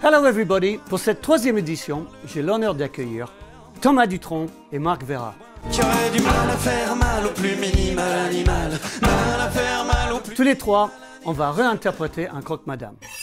Hello everybody! Pour cette troisième édition, j'ai l'honneur d'accueillir Thomas Dutronc et Marc Verrat. Qui aurait du mal à faire mal au plus minimal animal, mal à faire mal au plus... Tous les trois, on va réinterpréter un croque-madame.